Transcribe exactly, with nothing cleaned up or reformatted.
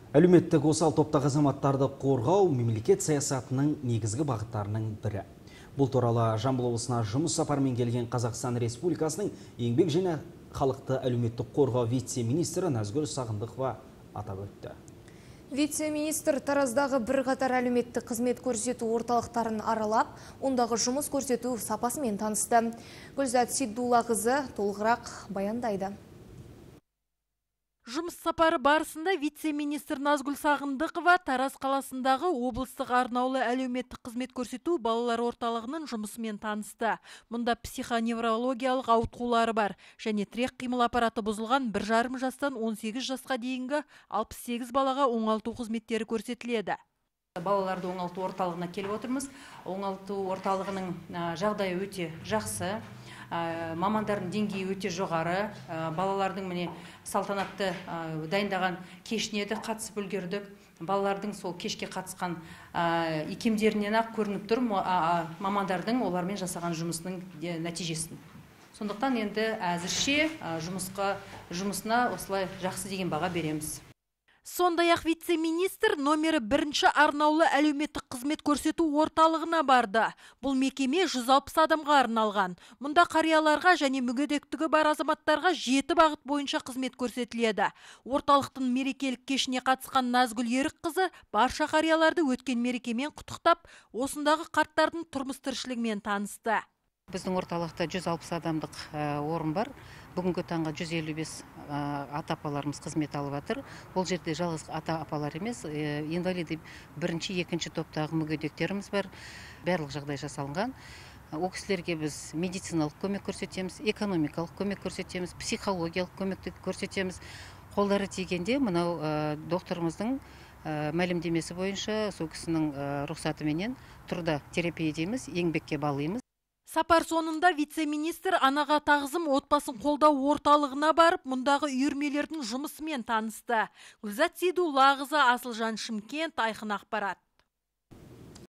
Әлеуметтік осал топтағы азаматтарды қорғау мемлекет саясатының негізгі бағыттарының бірі. Бұл туралы Жамбыл облысына жұмыс сапармен келген Қазақстан Республикасының еңбек және халықты әлеуметтік қорғау вице-министрі Назгүл Сағындықова атап өтті. Вице-министр Тараздағы бірқатар әлеуметтік қызмет көрсету орталықтарын аралап, ондағы жұмыс көрсету сапасымен танысты. Гүлзат Сейдуллақызы толығырақ баяндайды. Жұмыс сапары барысында вице-министр Назгүл Сағындықова Тараз қаласындағы облыстық арнаулы әлеуметтік қызмет көрсету балалар орталығының жұмысымен танысты. Мұнда психоневрологиялық ауытқулары бар және тірек қимыл аппараты бұзылған бір жарым жастан он сегіз жасқа дейінгі алпыс сегіз балаға оңалту қызметтері көрсетіледі. Балаларды оңалту орталығына келіп отырмыз. Оңалту орталығының жағдайы өте жақсы. Мамандардың деңгейі өте жоғары. Балалардың міне салтанатты дайындаған кешіне де қатысып үлгердік. Балалардың сол кешке қатысқан икемдерінен ақ көрініп тұр мамандардың олармен жасаған жұмысының нәтижесін. Сондықтан енді әзірше жұмысқа жұмысына осылай жақсы деген баға береміз. Сондай-ақ вице-министр номері бірінші арнаулы әлеуметтік қызмет көрсету орталығына барды. Бұл мекеме жүз алпыс адамға арналған. Мұнда қарияларға және мүгедектігі бар азаматтарға жеті бағыт бойынша қызмет көрсетіледі. Орталықтың мерекелік кешіне қатысқан Назгүл Ерікқызы барша қарияларды өткен мерекемен құттықтап, осындағы қарттардың тұрмыс тіршілігімен танысты. Біздің орталықта жүз алпыс адамдық орын бар. Бүгінгі таңға жүз елу бес ата-апаларымыз қызмет алып жатыр. Ол жерде жалғыз ата-апалар емес, инвалиды бірінші, екінші топтағы мүгедектеріміз бар. Барлық жағдай жасалынған. Ол кісілерге біз медициналық көмек көрсетеміз, экономикалық көмек көрсетеміз, психологиялық көмекті көрсетеміз. Қолдары тигенде мынау докторымыздың мәлімдемесі бойынша сол кісінің рұқсатыменен тұрда терапия дейміз, еңбекке балаймыз. Сапар соңында вице-министр анаға тағзым отбасын қолдау орталығына барып, мұндағы үйірмелердің жұмысымен танысты. Гүлзат Сейдуллақызы, Асылжан Шымкент, Айқын ақпарат.